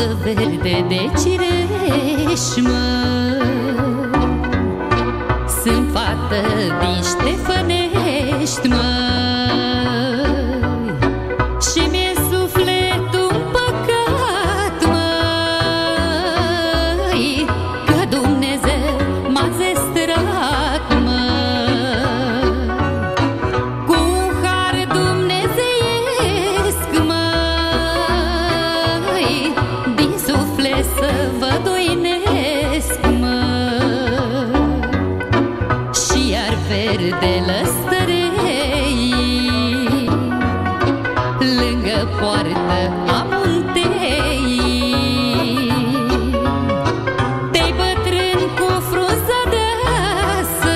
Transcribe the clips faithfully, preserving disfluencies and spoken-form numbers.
roză verde de cireș, măi. Sunt fată din Ștefănești, măi, și mi-e sufletul împăcat, măi, că Dumnezeu m-a zestrat, măi, cu un har dumnezeiesc, măi, din suflet să vă doinesc, măi, și iar verde lăstărei lângă poartă am un tei. Tei bătrân cu frunză deasă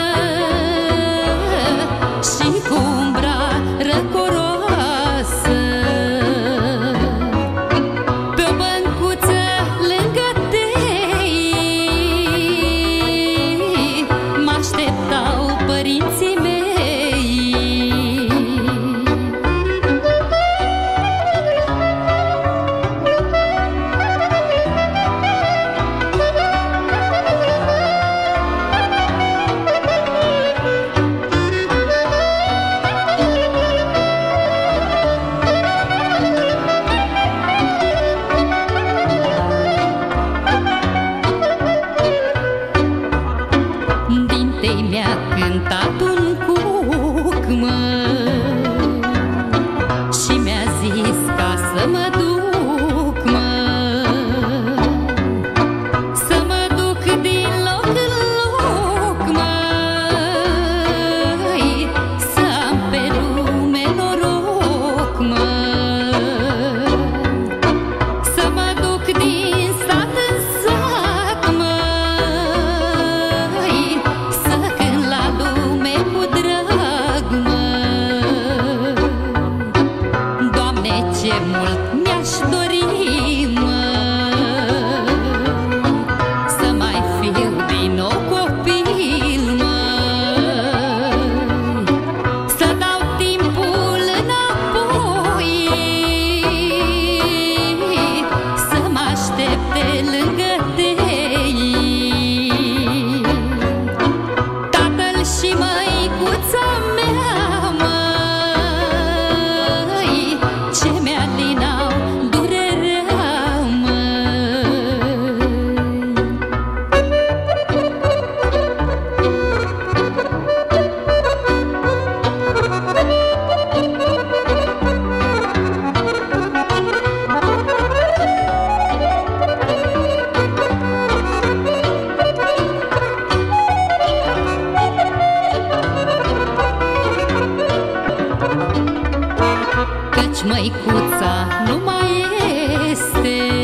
și cu umbra răcoroasă, pe o băncuță lângă tei m-așteptau părinții mei. Din-tei mi-a cântat un cuc, măi, și mi-a zis ca să mă duc, măi, să mă duc din loc în loc, măi, să am pe lume noroc, măi, să mă duc din sat în sat, măi, să cânt la lume cu drag, măi. Doamne, ce mult mi-aș dori, măi, să mai fiu din nou copil, măi, să dau timpul înapoi, să mă aștepte lângă tei tatăl și măicuța mea, măi, ce mi-alinau durerea, măi. Căci măicuța nu mai este,